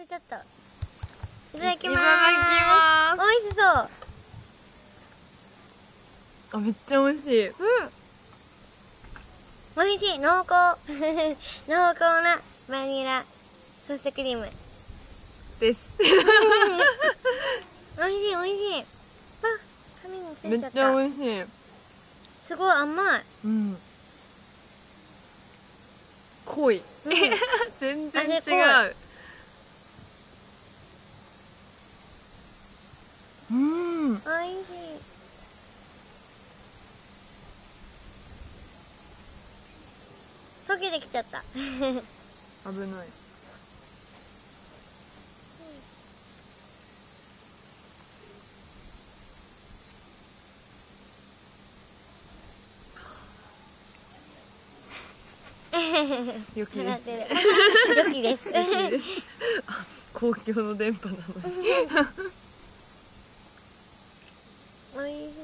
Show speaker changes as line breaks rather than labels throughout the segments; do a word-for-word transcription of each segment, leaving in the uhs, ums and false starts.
べちゃった。いただきます。
いただきます。
美味しそう。
あ、めっちゃ美味しい。
うん。美味しい。濃厚。濃厚なバニラソフトクリームです。
美味しい
美味しい美味しい。あ、髪につ
めっ
いちゃった。
ちゃ美味しい。
すごい甘い。
うん。濃い。
うん、
全然違う。うん。
美味しい。溶けてきちゃった。
危ない。良きです。
良きです。
公共の電波なのに。
美味しい。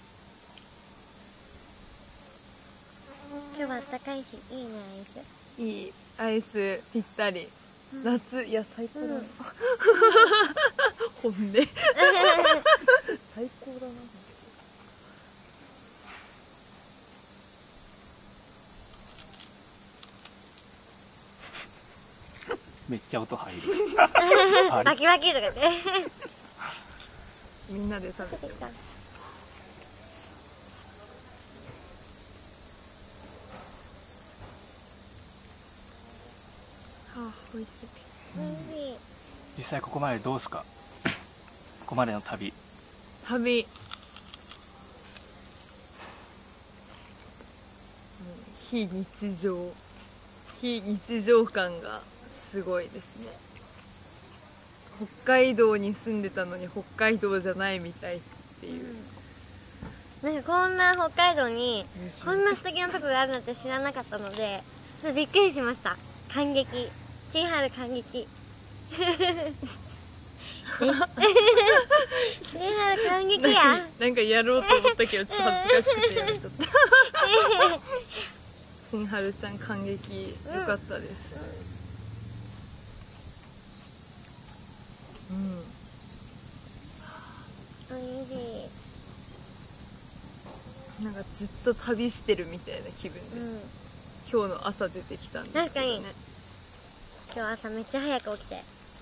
今日は暖かいし、いいね、アイス。
いい、アイスぴったり。夏、いや、最高だな。本音。最高だな。
めっちゃ音入る。
バキバキとかで。
みんなで食べてる。あ、美味しい。
美味しい。
実際ここまでどうすか。ここまでの旅。
旅。非日常。非日常感がすごいですね。北海道に住んでたのに北海道じゃないみたいっていう、
うん、なんかこんな北海道にこんな素敵なとこがあるなんて知らなかったので、ちょっとびっくりしました。感激。千春感激。千春感激や。
なんかやろうと思ったけどちょっと恥ずかしくてやめちゃった。新春ちゃん感激良かったです。うん。
おいしい。
なんかずっと旅してるみたいな気分です。うん、今日の朝出てきたんですけどね。
確かに。今日朝めっちゃ早く起きて。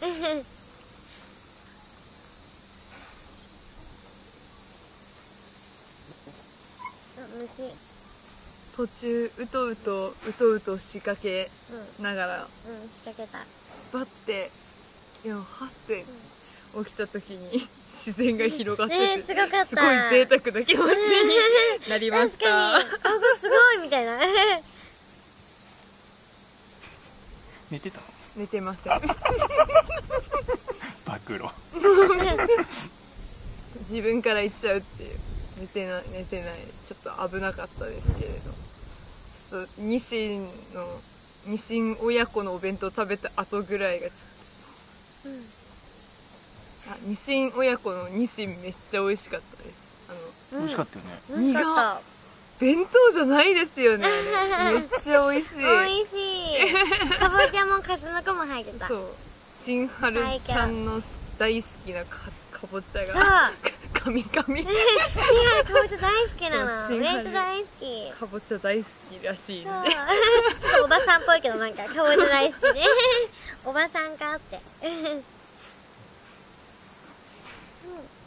虫。
途中うとうとうとうと仕掛けながら、うん、うん、
仕掛けた。
バッていやはって起きた時に自然が広がってて、
ね、すごかった。
すごい贅沢な気持ちになりました。
確かに、ここすごいみたいな。
寝てたの？
寝てません。
暴露。
自分から言っちゃうっていう。寝てない寝てない。ちょっと危なかったですけれど、ちょっとニシンのニシン親子のお弁当食べた後ぐらいがちょっと、うん、あ、ニシン親子のニシンめっちゃ美味しかったです。
あの、うん、美味しかったよね。
身が弁当じゃないですよね。めっちゃ美味しい。
美味しい。かぼちゃも数の子も入ってた。
そう。ちんはるちゃんの大好きな か, かぼちゃが。カミカミ。ちんは
るかぼちゃ大好きなの。めっちゃ大好き。
かぼちゃ大好きらしいんで。ちょっ
とおばさんっぽいけど、なんかかぼちゃ大好きで。おばさんかって。うん。